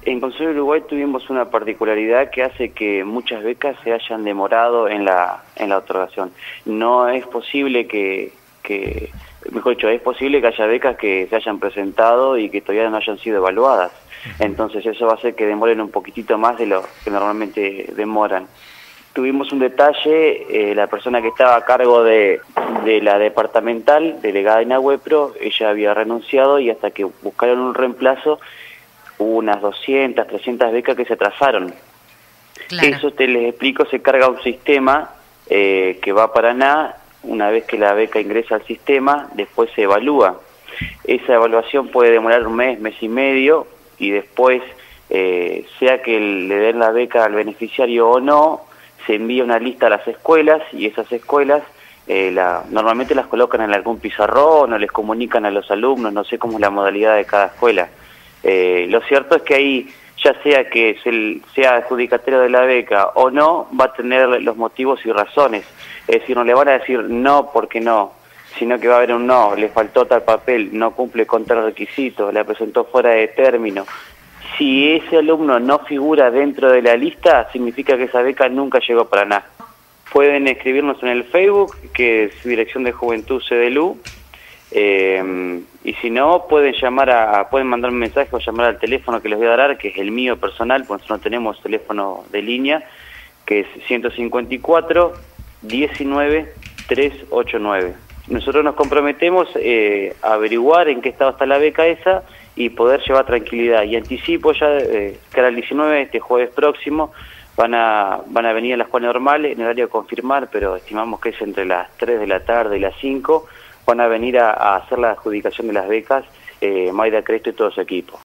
En Consuelo Uruguay tuvimos una particularidad que hace que muchas becas se hayan demorado en la otorgación. No es posible mejor dicho, es posible que haya becas que se hayan presentado y que todavía no hayan sido evaluadas. Entonces eso va a hacer que demoren un poquitito más de lo que normalmente demoran. Tuvimos un detalle, la persona que estaba a cargo de la departamental, delegada en Agüepro, ella había renunciado y hasta que buscaron un reemplazo, hubo unas 200, 300 becas que se atrasaron. Claro. Eso les explico, se carga un sistema que va a Paraná. Una vez que la beca ingresa al sistema, después se evalúa. Esa evaluación puede demorar un mes, mes y medio, y después, sea que le den la beca al beneficiario o no, se envía una lista a las escuelas, y esas escuelas normalmente las colocan en algún pizarrón o les comunican a los alumnos, no sé cómo es la modalidad de cada escuela. Lo cierto es que ahí, ya sea que sea adjudicatario de la beca o no, va a tener los motivos y razones. Es decir, no le van a decir no porque no, sino que va a haber un no, le faltó tal papel, no cumple con tal requisito, la presentó fuera de término. Si ese alumno no figura dentro de la lista, significa que esa beca nunca llegó para nada. Pueden escribirnos en el Facebook, que es Dirección de Juventud CDLU, y si no, pueden pueden mandar un mensaje o llamar al teléfono que les voy a dar, que es el mío personal, porque nosotros no tenemos teléfono de línea, que es 154 19 389. Nosotros nos comprometemos a averiguar en qué estado está la beca esa y poder llevar tranquilidad. Y anticipo ya que al 19, este jueves próximo, van a venir a la escuela normal en horario a confirmar, pero estimamos que es entre las 3 de la tarde y las 5, van a venir a hacer la adjudicación de las becas, Mayra Cresto y todo su equipo.